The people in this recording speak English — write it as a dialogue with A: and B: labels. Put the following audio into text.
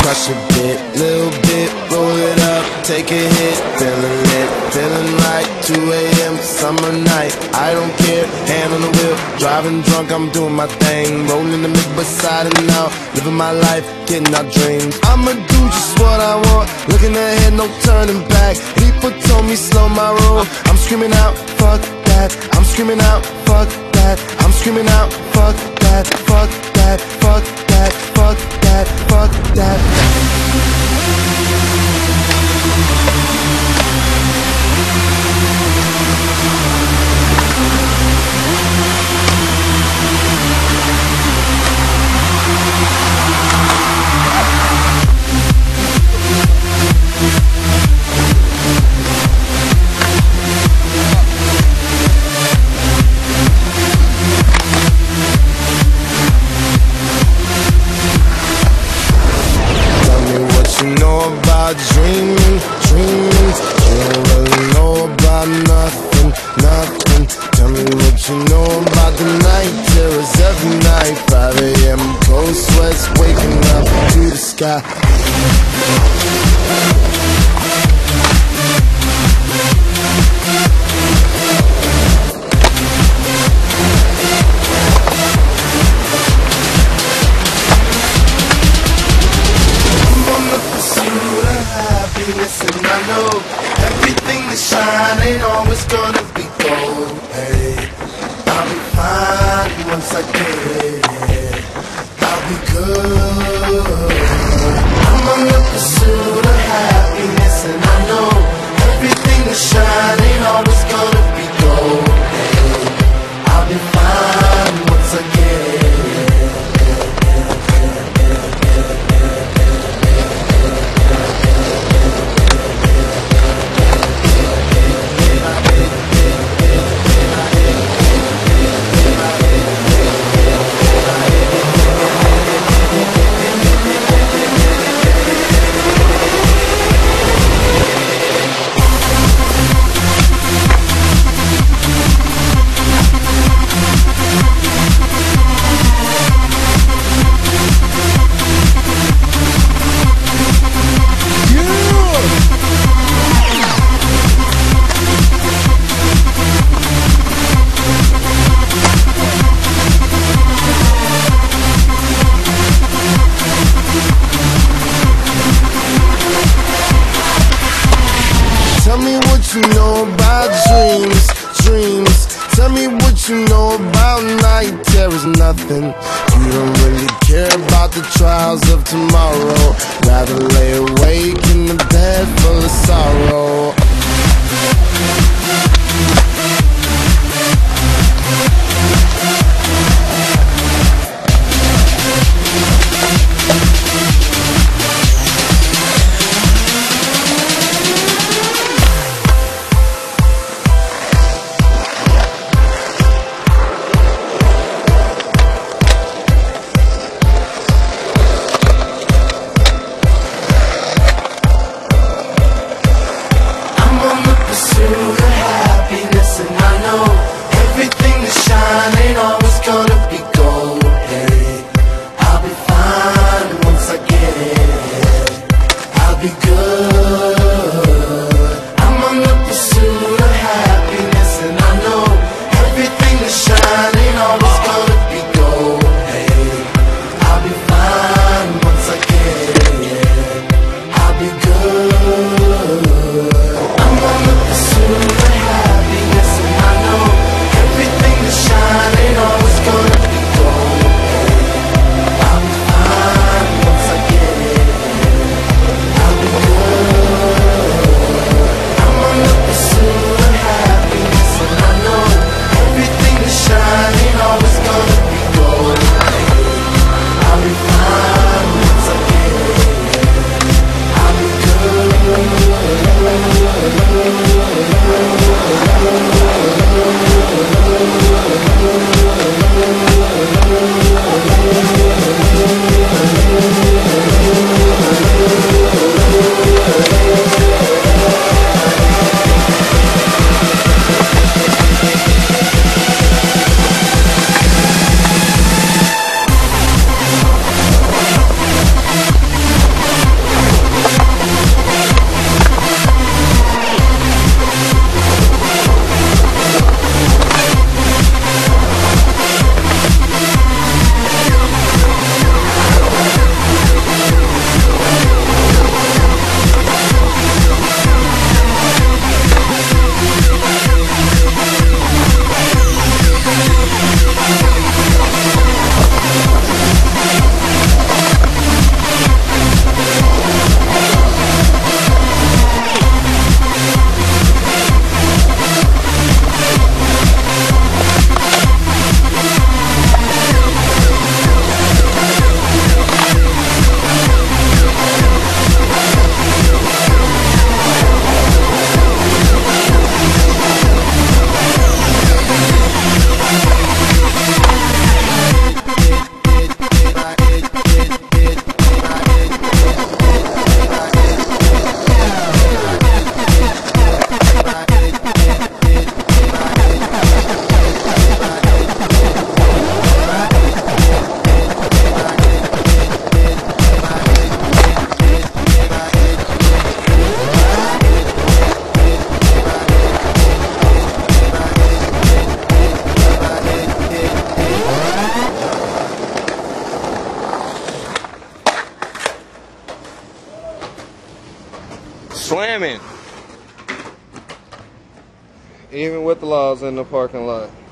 A: crush a bit, little bit, roll it up, take a hit, feeling lit, feeling right, 2 a.m. summer night, I don't care, hand on the wheel, driving drunk, I'm doing my thing, rolling the mid-side and out, living my life, getting our dreams. I'ma do just what I want, looking ahead, no turning back. People told me slow my roll, I'm screaming out, fuck that, I'm screaming out, fuck that, I'm screaming out, fuck that, fuck that, fuck that, fuck that, fuck that. Dreaming, dreaming, you don't really know about nothing, nothing. Tell me what you know about the night terrors every night. 5 a.m. cold sweats, waking up to the sky. And I know everything that shine ain't always gonna be gold. Hey, I'll be fine once I get it. I'll be good. I'm on the pursuit of happiness, and I know everything that shine ain't always gonna be gold. Hey, I'll be fine once I get it. Tell me what you know about dreams, dreams. Tell me what you know about night terrors, nothing. You don't really care about the trials of tomorrow. Rather lay awake in the bed full of sorrow. Pursuit of happiness.
B: Slamming.
C: Even with the laws in the parking lot.